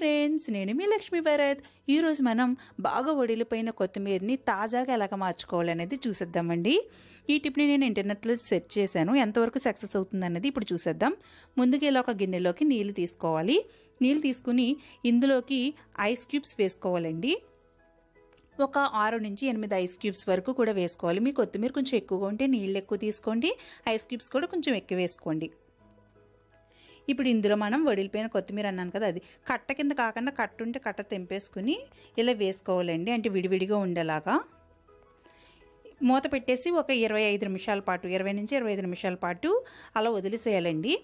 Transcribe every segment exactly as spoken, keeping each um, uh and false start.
Friends, నేను మీ లక్ష్మీ భరత్. ఈరోజు మనం బాగా వడిలిపోయిన కొత్తిమీరని తాజాగా ఎలాగ మార్చుకోవాలనేది చూసేద్దామండి. ఈ టిప్ని నేను ఇంటర్నెట్లో సెర్చ్ చేశాను. ఎంతవరకు సక్సెస్ అవుతుంది అన్నది ఇప్పుడు చూసేద్దాం. ముందుగా ఇలా ఒక గిన్నెలోకి నీళ్ళు తీసుకోవాలి. నీళ్ళు తీసుకుని ఇందులోకి ఐస్ క్యూబ్స్ వేసుకోవాలండి. ఒక ఆరు నుంచి ఎనిమిది ఐస్ క్యూబ్స్ వరకు కూడా వేసుకోవాలి. మీ కొత్తిమీర కొంచెం ఎక్కువగా ఉంటే నీళ్ళు ఎక్కువ తీసుకోండి, ఐస్ క్యూబ్స్ కూడా కొంచెం ఎక్కువ వేసుకోండి. ఇప్పుడు ఇందులో మనం వడిలిపోయిన కొత్తిమీర అన్నాను కదా, అది కట్ట కింద కాకుండా కట్ట ఉంటే కట్ట తెంపేసుకుని ఇలా వేసుకోవాలండి. అంటే విడివిడిగా ఉండేలాగా మూత పెట్టేసి ఒక ఇరవై ఐదు నిమిషాల పాటు ఇరవై నుంచి ఇరవై ఐదు నిమిషాల పాటు అలా వదిలేసేయాలండి.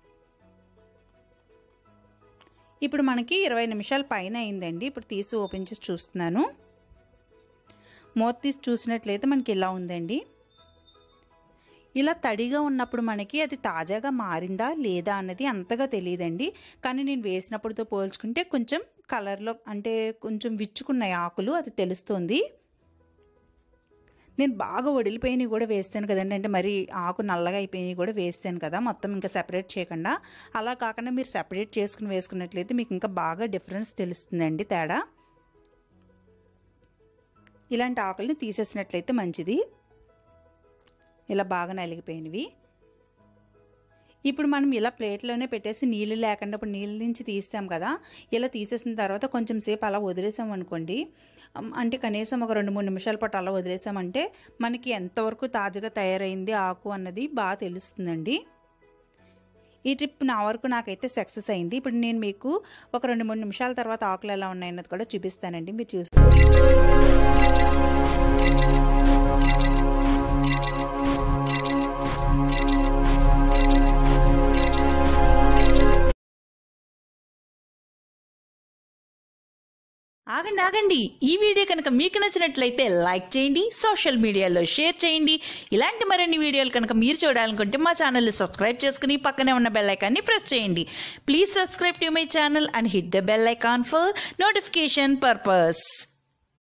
ఇప్పుడు మనకి ఇరవై నిమిషాల పైన అయిందండి. ఇప్పుడు తీసి ఓపెన్ చేసి చూస్తున్నాను. మూత తీసి చూసినట్లయితే మనకి ఇలా ఉందండి. ఇలా తడిగా ఉన్నప్పుడు మనకి అది తాజాగా మారిందా లేదా అన్నది అంతగా తెలియదండి. కానీ నేను వేసినప్పుడుతో పోల్చుకుంటే కొంచెం కలర్లో అంటే కొంచెం విచ్చుకున్నాయి ఆకులు, అది తెలుస్తుంది. నేను బాగా వడిలిపోయినవి కూడా వేస్తాను కదండి, అంటే మరి ఆకు నల్లగా అయిపోయినవి కూడా వేస్తాను కదా, మొత్తం ఇంకా సెపరేట్ చేయకుండా. అలా కాకుండా మీరు సెపరేట్ చేసుకుని వేసుకున్నట్లయితే మీకు ఇంకా బాగా డిఫరెన్స్ తెలుస్తుందండి, తేడా. ఇలాంటి ఆకుల్ని తీసేసినట్లయితే మంచిది. ఇలా బాగా నలిగిపోయినవి. ఇప్పుడు మనం ఇలా ప్లేట్లోనే పెట్టేసి నీళ్ళు లేకుండా ఇప్పుడు నీళ్ళ నుంచి తీస్తాం కదా, ఇలా తీసేసిన తర్వాత కొంచెం సేపు అలా వదిలేసాం అనుకోండి, అంటే కనీసం ఒక రెండు మూడు నిమిషాల పాటు అలా వదిలేసామంటే మనకి ఎంతవరకు తాజాగా తయారైంది ఆకు అన్నది బాగా తెలుస్తుందండి. ఈ ట్రిప్ నా వరకు నాకైతే సక్సెస్ అయింది. ఇప్పుడు నేను మీకు ఒక రెండు మూడు నిమిషాల తర్వాత ఆకులు ఎలా ఉన్నాయన్నది కూడా చూపిస్తానండి, మీరు చూస్తారు. ఆగండి ఆగండి ఈ వీడియో కనుక మీకు నచ్చినట్లయితే లైక్ చేయండి, సోషల్ మీడియాలో షేర్ చేయండి. ఇలాంటి మరిన్ని వీడియోలు కనుక మీరు చూడాలనుకుంటే మా ఛానల్ సబ్స్క్రైబ్ చేసుకుని పక్కనే ఉన్న బెల్ ఐకాన్ని ప్రెస్ చేయండి. Please subscribe to my channel and hit the bell icon for notification purpose.